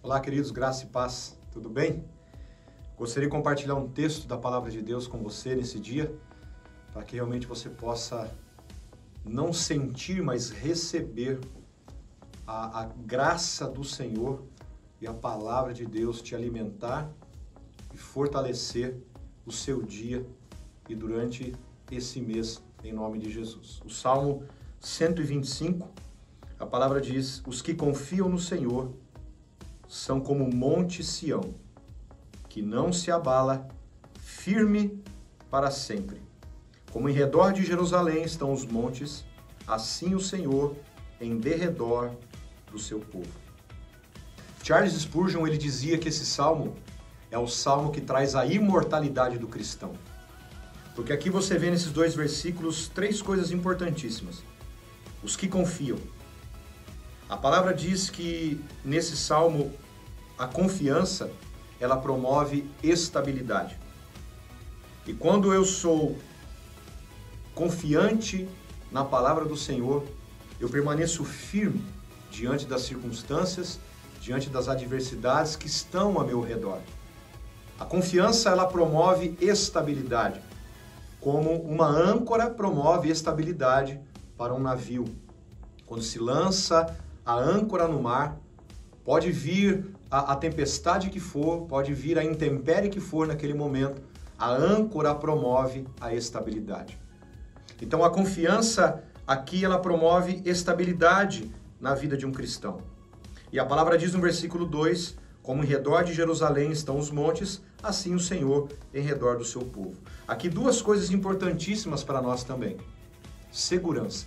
Olá, queridos, graça e paz, tudo bem? Gostaria de compartilhar um texto da Palavra de Deus com você nesse dia, para que realmente você possa não sentir, mas receber a graça do Senhor e a Palavra de Deus te alimentar e fortalecer o seu dia e durante esse mês, em nome de Jesus. O Salmo 125, a palavra diz: os que confiam no Senhor são como o monte Sião, que não se abala, firme para sempre. Como em redor de Jerusalém estão os montes, assim o Senhor em derredor do seu povo. Charles Spurgeon, ele dizia que esse salmo é o salmo que traz a imortalidade do cristão. Porque aqui você vê nesses dois versículos três coisas importantíssimas. Os que confiam. A palavra diz que nesse salmo a confiança, ela promove estabilidade. E quando eu sou confiante na palavra do Senhor, eu permaneço firme diante das circunstâncias, diante das adversidades que estão ao meu redor. A confiança, ela promove estabilidade, como uma âncora promove estabilidade para um navio. Quando se lança a âncora no mar, pode vir a tempestade que for, pode vir a intempérie que for naquele momento, a âncora promove a estabilidade. Então a confiança aqui, ela promove estabilidade na vida de um cristão. E a palavra diz no versículo 2, como em redor de Jerusalém estão os montes, assim o Senhor em redor do seu povo. Aqui duas coisas importantíssimas para nós também. Segurança.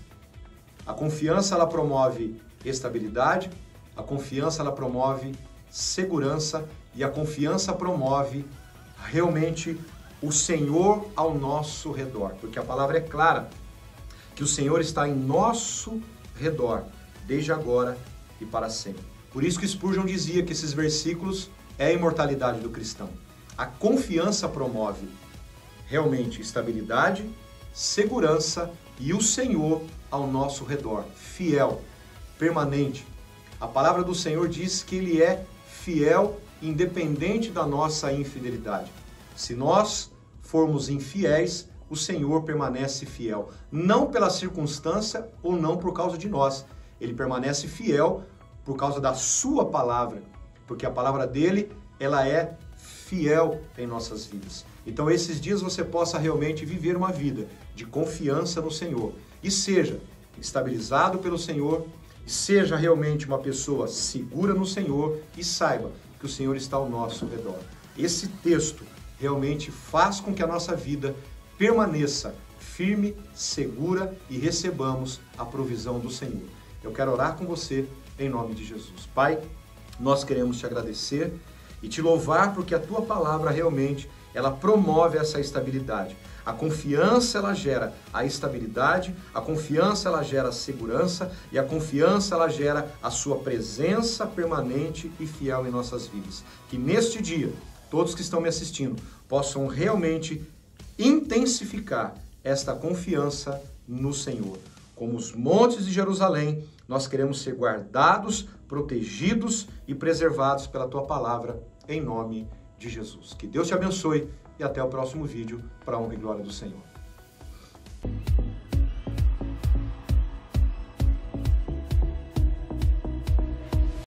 A confiança, ela promove estabilidade, a confiança, ela promove segurança e a confiança promove realmente o Senhor ao nosso redor. Porque a palavra é clara que o Senhor está em nosso redor, desde agora e para sempre. Por isso que Spurgeon dizia que esses versículos é a imortalidade do cristão. A confiança promove realmente estabilidade, segurança e o Senhor ao nosso redor, fiel, permanente. A palavra do Senhor diz que Ele é fiel, independente da nossa infidelidade. Se nós formos infiéis, o Senhor permanece fiel. Não pela circunstância ou não por causa de nós. Ele permanece fiel por causa da sua palavra, porque a palavra dele, ela é fiel em nossas vidas. Então, esses dias você possa realmente viver uma vida de confiança no Senhor e seja estabilizado pelo Senhor, seja realmente uma pessoa segura no Senhor e saiba que o Senhor está ao nosso redor. Esse texto realmente faz com que a nossa vida permaneça firme, segura e recebamos a provisão do Senhor. Eu quero orar com você em nome de Jesus. Pai, nós queremos te agradecer e te louvar porque a tua palavra realmente ela promove essa estabilidade. A confiança, ela gera a estabilidade, a confiança, ela gera a segurança e a confiança, ela gera a sua presença permanente e fiel em nossas vidas. Que neste dia, todos que estão me assistindo possam realmente intensificar esta confiança no Senhor. Como os montes de Jerusalém, nós queremos ser guardados, protegidos e preservados pela tua palavra, em nome de Jesus. Que Deus te abençoe e até o próximo vídeo, para a honra e glória do Senhor.